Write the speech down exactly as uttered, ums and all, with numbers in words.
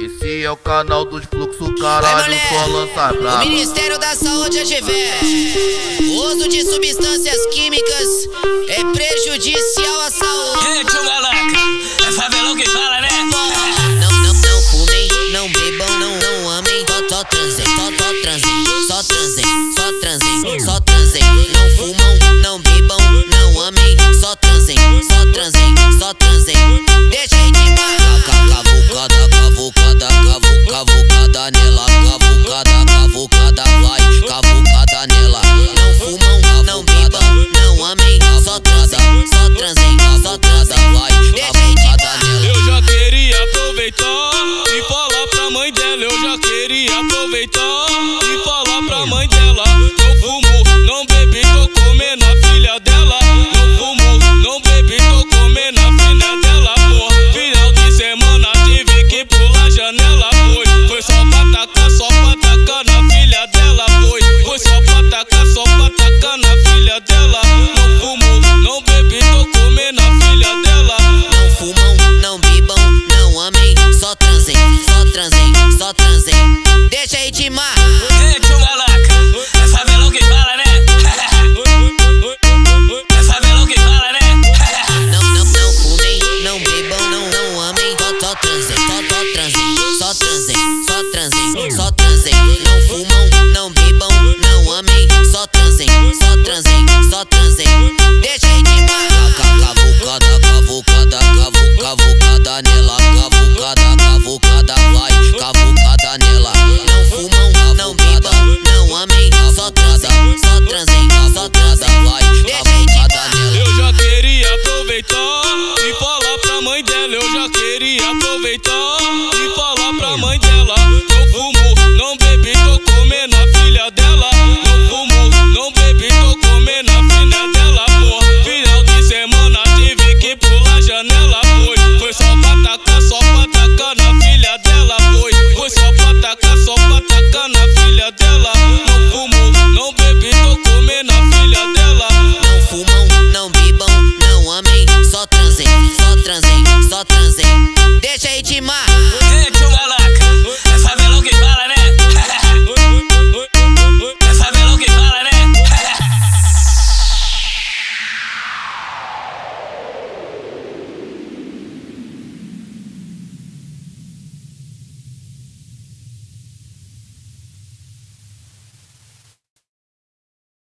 Esse é o canal dos fluxos, caralho, só lança brava. O Ministério da Saúde adverte: o uso de substâncias químicas é prejudicial à saúde. E aí, tio Galaca, é favelão que fala, né? Não, não, não fumem, não bebam, não, não amem. Só, só transem, só, só transem, só transem, só transem, só transem. Não fumam, não bebam, não amem. Só transem, só transem, só transem. Deixa aí de marra. Cavucada, cavucada, cavu, cavucada nela. Cavucada, cavucada, vai, cavucada nela. Não fumam, não bebam, não amem. Só transem, só transem, só transem, vai, cavucada nela. Eu já queria aproveitar e falar pra mãe dela. Eu já queria aproveitar e falar pra mãe dela. Eu fumo, não bebi, tô comendo a filha dela. Eu fumo, não bebi, tô comendo a filha dela. Porra, final de semana tive que pular a janela. Foi, foi só pra tacar, só pra tacar na filha dela. Foi, foi só pra tacar, só pra tacar na filha dela. Não fumo, não bebi, tô comendo a filha dela. Não fumam, não bebam, não amem. Só transem, só transem, só transem. Deixa aí de marra. E aí, tio Galaca, é favelão que fala, né? É favelão que fala, né? Não, não, não fumem, não bebam, não, não amem. Só, só transem, só, só transem, só transem, só transem, só transem. Não fumam, não bebam, não amem. Só transem, só transem, só transem. Deixa aí de marra. Cavucada, cavucada, cavu, cavucada nela. Cavucada, cavucada, vai, cavucada nela. Não fumam, não bebam, não amem. Só transem, só transem, só transem, vai, cavucada nela. Eu já queria aproveitar e falar pra mãe dela. Eu já queria aproveitar e falar pra mãe dela.